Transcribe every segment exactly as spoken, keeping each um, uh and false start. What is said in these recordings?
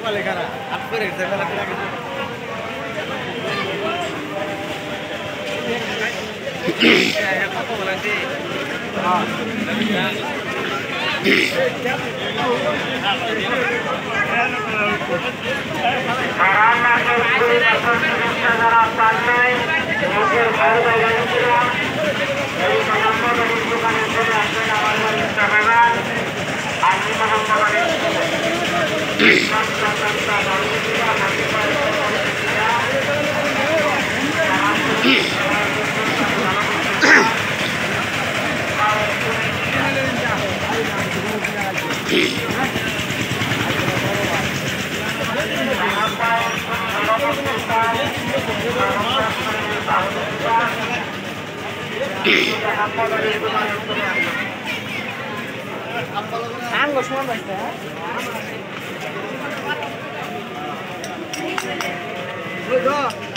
Anggo semua basta. Udah.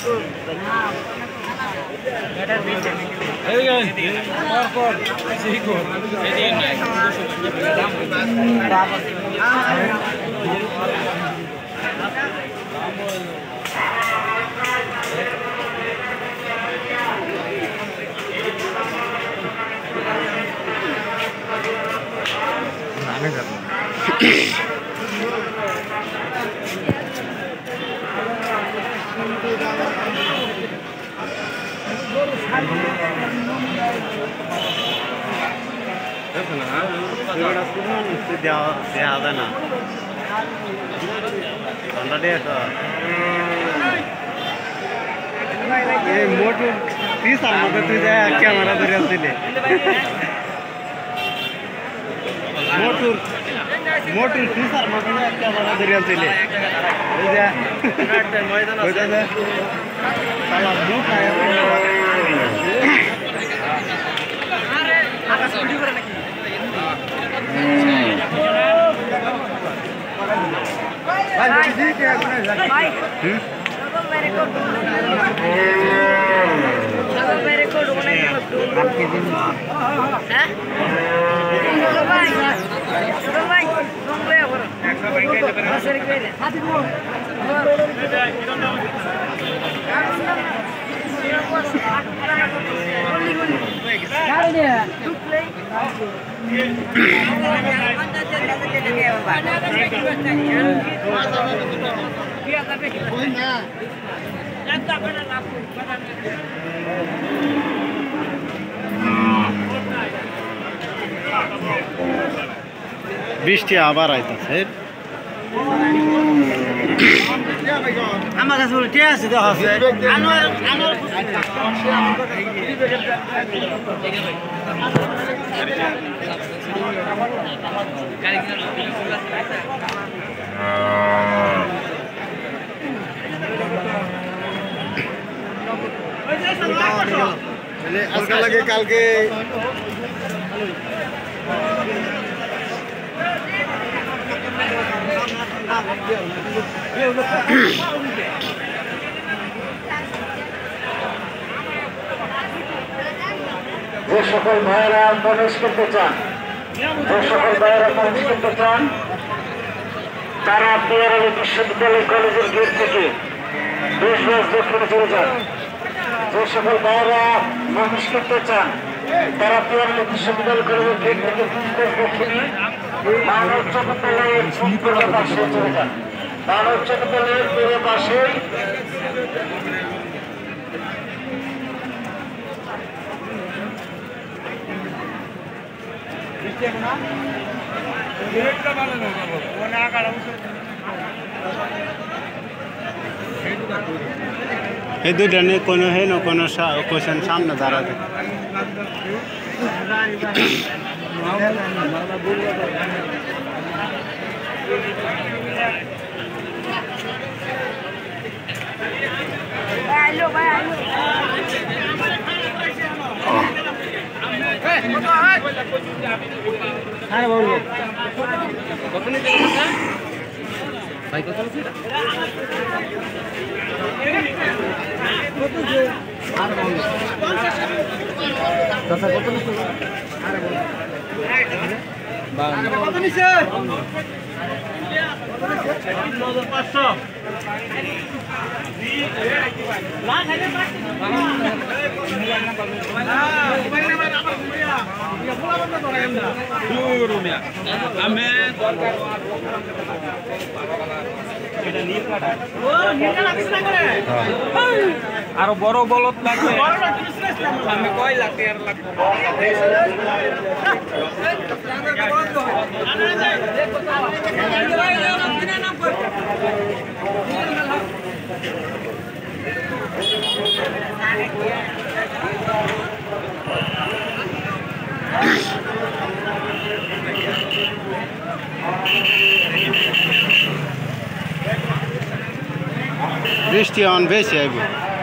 Better be technical. Hey guys, more for Siko. Jadi naik. मोटू तीस आलमध्ये तुझ्या camera तरी असतील मोटू मोटू तीस आलमध्ये कॅमेरा तरी असतील त्याला मोठ आहे বৃষ্টি আবার আইতাছে আমার কাছে বলে ঠিক আছে দেখা আছে আনোয়ার আনোয়ার আজকে লাগে কালকে যে সকল ভাইয়েরা প্রবেশ করতে চান যে সকল ভাইয়েরা প্রবেশ করতে চান তারা পিয়ারলী বিশ্ববিদ্যালয় কলেজের গেট থেকে দেশ বাস দক্ষিণে চলে যান। যে সকল ভাইয়েরা প্রবেশ করতে চান তারা পিয়ারলী বিশ্ববিদ্যালয় কলেজের গেট থেকে দেশ দক্ষিণে মানব চট্টোপাধ্যায়ের পূর্ব পাশে চলে যান। মানব চট্টোপাধ্যায়ের পূর্ব পাশে এই দুটা নিয়ে কোনো হে না কোনো কোশ্চেন সামনে দাঁড়াবে Hello, bye, hello. হ্যাঁ বলবো কত নিতে স্যার ভাই কত নিতে কত যে আর বলবো দাদা কত নিতে আর বলবো কত নিছে কত নিছে পাঁচশো আরো বড় বলত লাগবে আমি কয় লাখ টাকার লাগবে বৃষ্টি অন বেশি আইব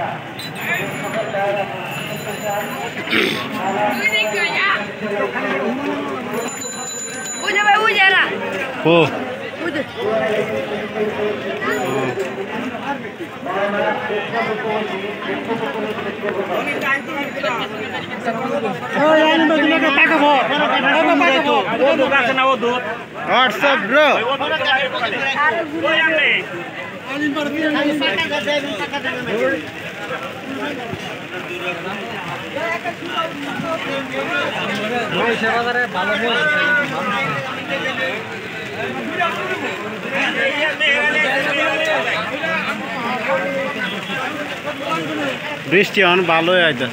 ও হোয়াটসঅ্যাপ ব্রো বৃষ্টি অন ভালোই আইতা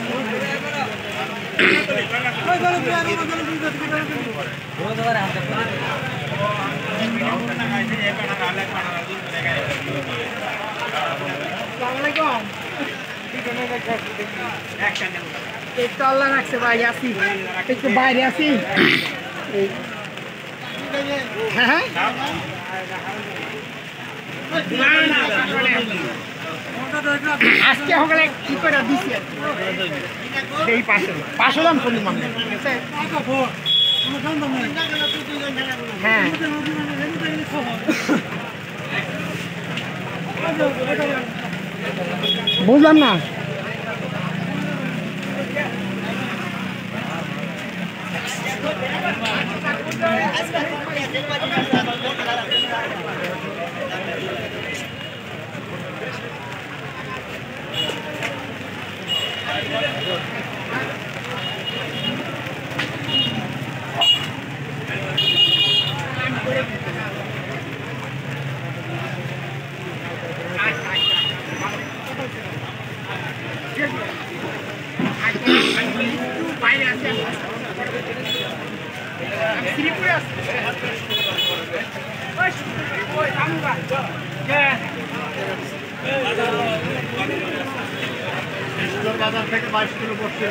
একটু আল্লাহ রাখছে ভাই আসি একটু বাইরে আসি হ্যাঁ আজকে হলে কি করে দিছি এই পাশে পাঁচশো দাম চলি মানে হ্যাঁ বুঝলাম না বাজার থেকে বাইশ কিলো পড়ছে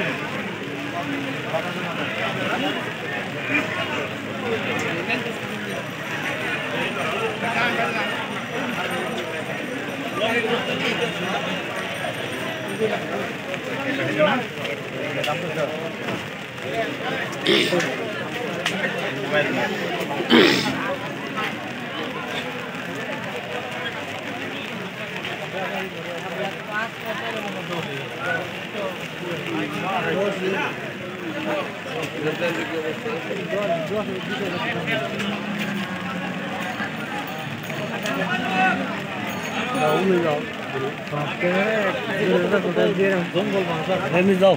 যাও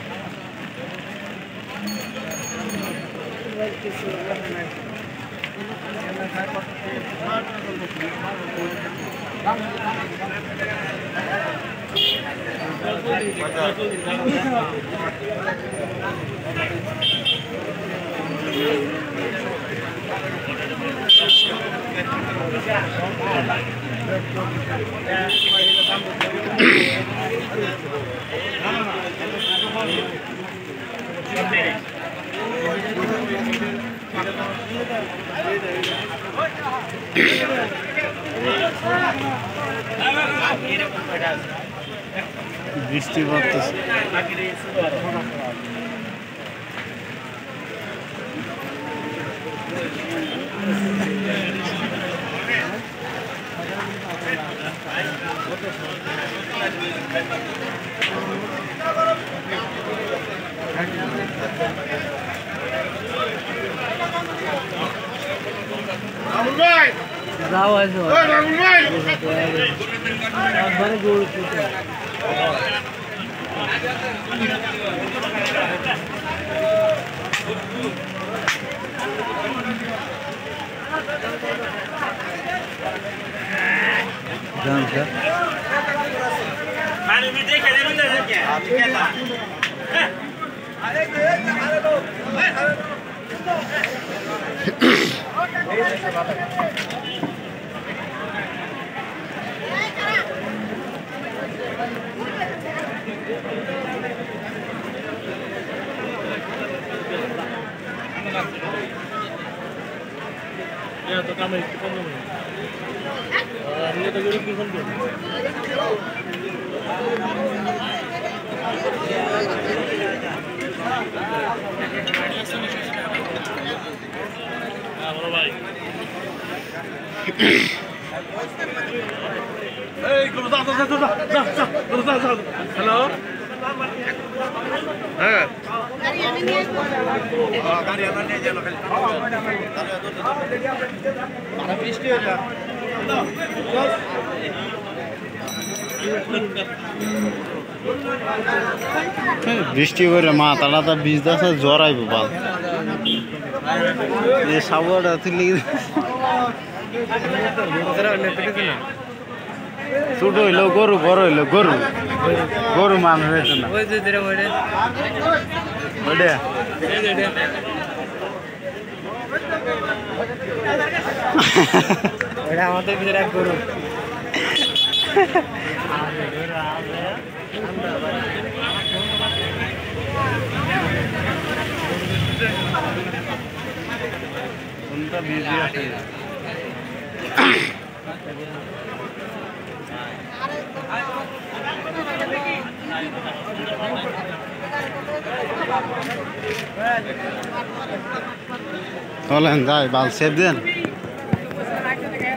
বৃষ্টি পড়তেছে All right. যাও আইছো একবারে গরু পুষে जान सर पानी भी देखे दे ना क्या क्या था अरे अरे लो ya to kami kung ano ah hindi to group kung ano ah bro bhai hey kung sa sa sa sa sa hello eh गाड़ी अंदर ले जाओ खाली para বৃষ্টি হয়ে যা বৃষ্টি করে মাথাটা তো ভিজতেছে জ্বর আইব বাল এই সাবুটা তুলি ছোট হইলো গরু বড় হইলো গরু গরু মানুষ হয়েছে না ওই যে ধরে ওইটা ওইটা এটা আমাদের ভিতরে এক গরু কোনটা বিজি আছে চলেন যাই বাল সেভ দেন